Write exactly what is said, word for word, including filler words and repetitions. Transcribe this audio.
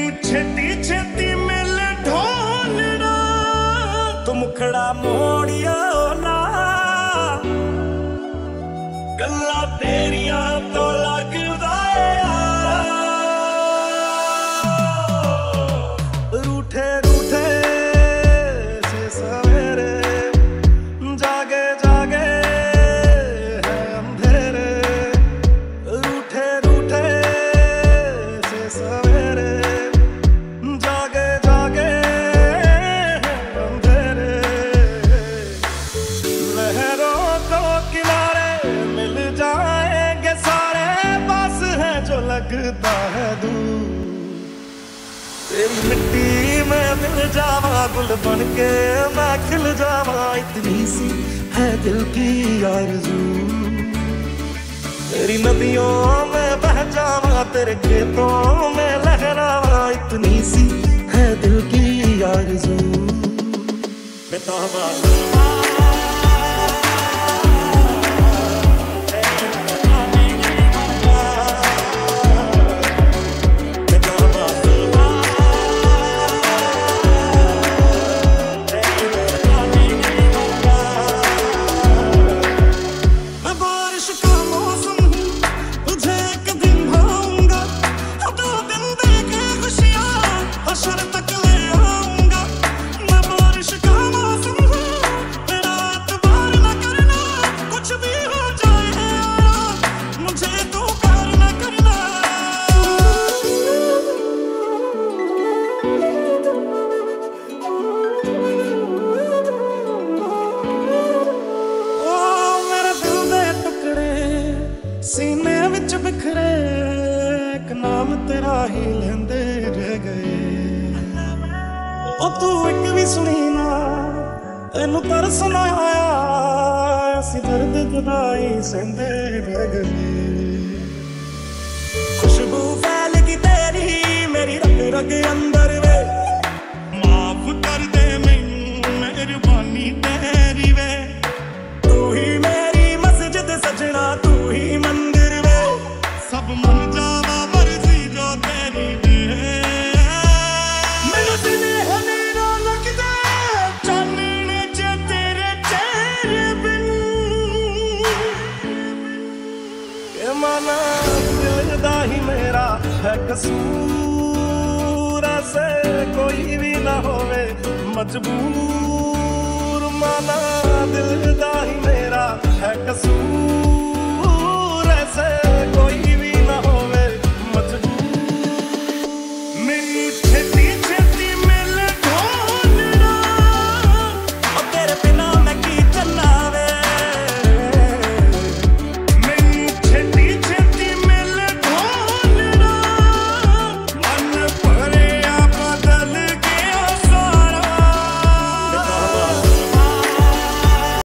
छेती छेती मिल ढोलना तू मुखड़ा मोड़िया ना गल्ला तेरिया तो लगदा रूठे रूठे से सवेरे जागे जागे है अंधेरे रूठे रूठे से सवेरे जागे जागे है अंधेरे लहरों को किनारे मिल जाएंगे सारे पास है जो लगता है दूर तेरी मिट्टी में मिल जावा गुल बन के मैं खिल जावा इतनी सी है दिल की आरज़ू तेरी नदियों में बह जावा तेरे खेतों में लहरावा इतनी सी है दिल की आरज़ू बेताबा सीने विच बिखरे एक नाम तेरा ही लेंदे रह गए ओ तू एक भी सुनी ना तेनू तरस ना आया असी दर्द जुदाई सहंदे रह गए खुशबू फैल गई तेरी मेरी रग रग अंदर वे माफ कर दे मैनू मेहरबानी तेरी वे तू ही मेरी मस्जिद सजना तू ही मंदिर वे सब मन जावा मर्जी जो तेरी वे मैनू दिने हनेरा लगदा चानने च तेरे चेहरे बिन के माना दिल दा ही मेरा है कसूर ऐसे कोई भी ना होवे मजबूर माना दिल दा ही मेरा है कसूर